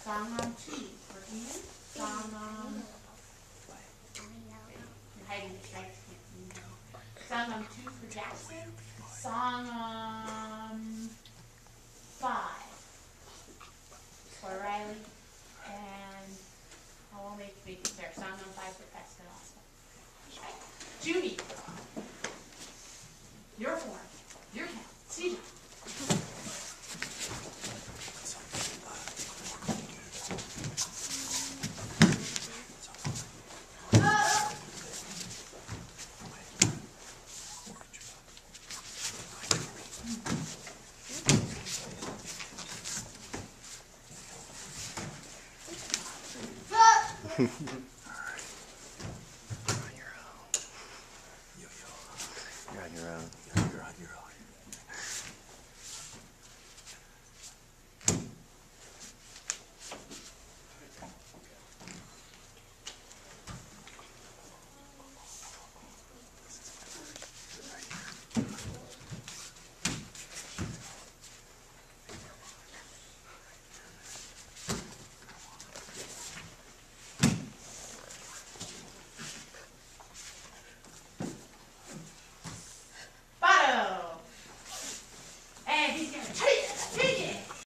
Song on 2 for Ian. Song on... You're hiding the stripes. Song on 2 for Jackson. Song on 5 for Riley. And I will make it fair. Song on 5 for Preston also. Okay. Judy. Your form. Your count. CJ.